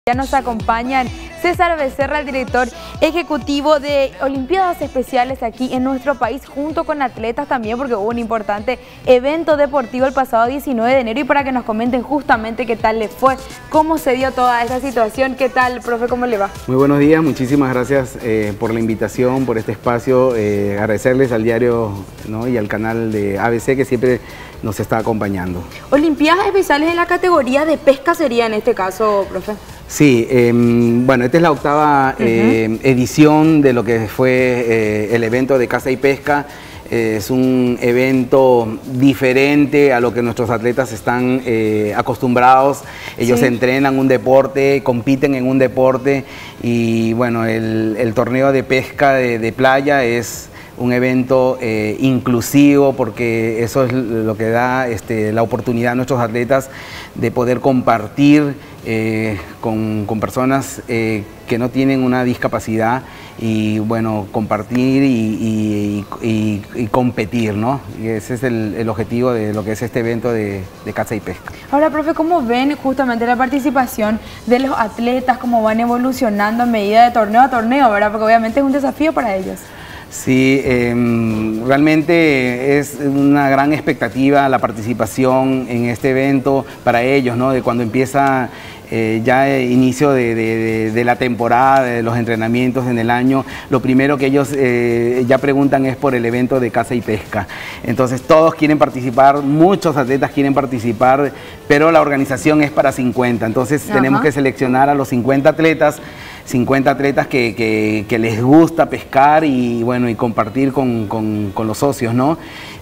Ya nos acompañan César Becerra, el director ejecutivo de Olimpiadas Especiales aquí en nuestro país, junto con atletas también, porque hubo un importante evento deportivo el pasado 19 de enero, y para que nos comenten justamente qué tal les fue, cómo se dio toda esta situación. ¿Qué tal, profe? ¿Cómo le va? Muy buenos días, muchísimas gracias por la invitación, por este espacio, agradecerles al diario, ¿no?, y al canal de ABC que siempre nos está acompañando. Olimpiadas Especiales en la categoría de pesca sería en este caso, profe. Sí, bueno, esta es la octava edición de lo que fue el evento de caza y pesca. Es un evento diferente a lo que nuestros atletas están acostumbrados. Ellos entrenan un deporte, compiten en un deporte, y bueno, el torneo de pesca de playa es un evento inclusivo, porque eso es lo que da la oportunidad a nuestros atletas de poder compartir con personas que no tienen una discapacidad, y bueno, compartir y competir, ¿no? Y ese es el objetivo de lo que es este evento de caza y pesca. Ahora, profe, ¿cómo ven justamente la participación de los atletas? ¿Cómo van evolucionando a medida de torneo a torneo, verdad? Porque obviamente es un desafío para ellos. Sí, realmente es una gran expectativa la participación en este evento para ellos, ¿no? De cuando empieza ya el inicio de la temporada, de los entrenamientos en el año, lo primero que ellos ya preguntan es por el evento de caza y pesca. Entonces todos quieren participar, muchos atletas quieren participar, pero la organización es para 50, entonces tenemos que seleccionar a los 50 atletas que les gusta pescar y bueno, y compartir con los socios, ¿no?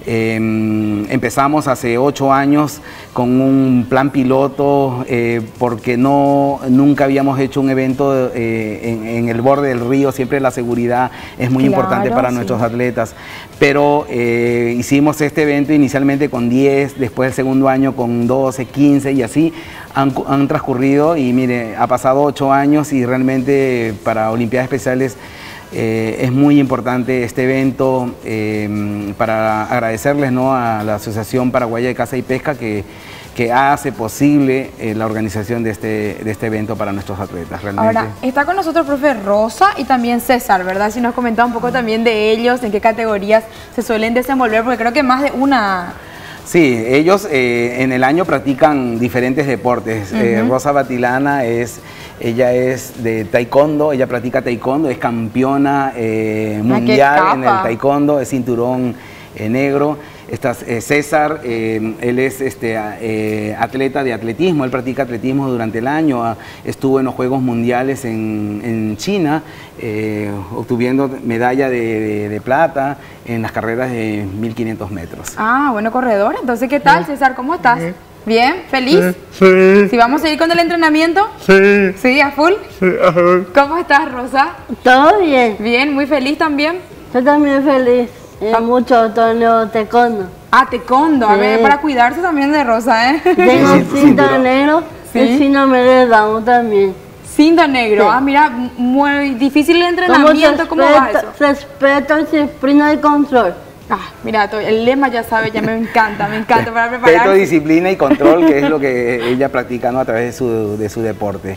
Empezamos hace 8 años con un plan piloto porque nunca habíamos hecho un evento en el borde del río. Siempre la seguridad es muy importante para nuestros atletas, pero hicimos este evento inicialmente con 10, después el segundo año con 12, 15, y así han transcurrido, y mire, ha pasado 8 años, y realmente para Olimpiadas Especiales es muy importante este evento, para agradecerles, ¿no?, a la Asociación Paraguaya de Caza y Pesca que hace posible la organización de este evento para nuestros atletas. Realmente. Ahora, está con nosotros profe Rosa y también César, ¿verdad? Si nos comenta un poco también de ellos, en qué categorías se suelen desenvolver, porque creo que más de una... Sí, ellos en el año practican diferentes deportes. Rosa Batilana ella es de taekwondo, ella practica taekwondo, es campeona mundial en el taekwondo, es cinturón negro. César, él es atleta de atletismo, él practica atletismo durante el año, estuvo en los Juegos Mundiales en China, obtuviendo medalla de plata en las carreras de 1500 metros. Ah, bueno, corredor. Entonces, ¿qué tal, César? ¿Cómo estás? ¿Bien? ¿Feliz? Sí. ¿Sí vamos a ir con el entrenamiento? Sí. ¿Sí? ¿A full? Sí, a full. ¿Cómo estás, Rosa? Todo bien. Bien, muy feliz también. Yo también feliz. Muchos torneos taekwondo. Ah, taekwondo. A ver, para cuidarse también de Rosa, ¿eh? Tengo cinta negro y cinta damos también. Cinta negro. Sí. Ah, mira, muy difícil el entrenamiento. ¿Cómo va eso? Respeto, disciplina y control. Ah, mira, el lema ya sabe, ya me encanta para preparar. Respeto, disciplina y control, que es lo que ella practica, ¿no?, a través de su deporte.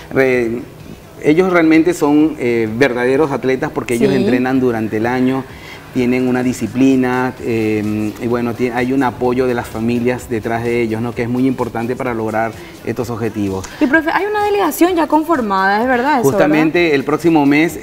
Ellos realmente son verdaderos atletas, porque ellos entrenan durante el año, tienen una disciplina, y bueno, hay un apoyo de las familias detrás de ellos, ¿no?, que es muy importante para lograr estos objetivos. Y profe, hay una delegación ya conformada, ¿es verdad eso? Justamente, ¿verdad? El próximo mes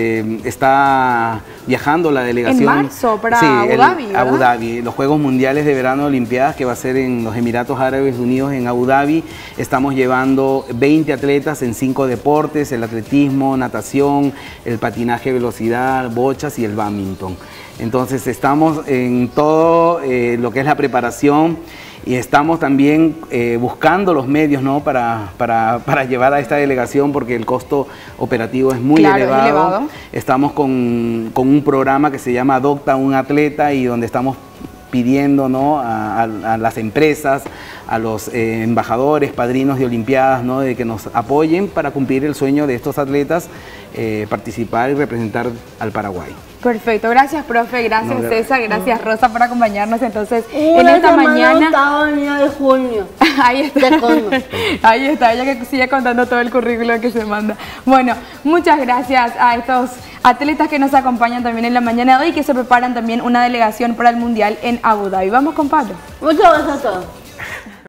está viajando la delegación. En marzo, para Abu Dhabi, ¿verdad? Abu Dhabi, los Juegos Mundiales de Verano de Olimpiadas, que va a ser en los Emiratos Árabes Unidos, en Abu Dhabi. Estamos llevando 20 atletas en 5 deportes: el atletismo, natación, el patinaje de velocidad, bochas y el bádminton. Entonces estamos en todo lo que es la preparación, y estamos también buscando los medios, ¿no?, para llevar a esta delegación, porque el costo operativo es muy elevado. Estamos con un programa que se llama Adopta un Atleta, y donde estamos pidiendo, ¿no?, a las empresas, a los embajadores, padrinos de Olimpiadas, ¿no?, de que nos apoyen para cumplir el sueño de estos atletas, participar y representar al Paraguay. Perfecto, gracias profe, gracias No, César, gracias Rosa por acompañarnos entonces en Una esta semana mañana. octava venía de junio. Ahí está, De cono. ahí está, ella que sigue contando todo el currículo que se manda. Bueno, muchas gracias a estos atletas que nos acompañan también en la mañana de hoy y que se preparan también una delegación para el Mundial en Abu Dhabi. Vamos con Pablo. Muchas gracias a todos.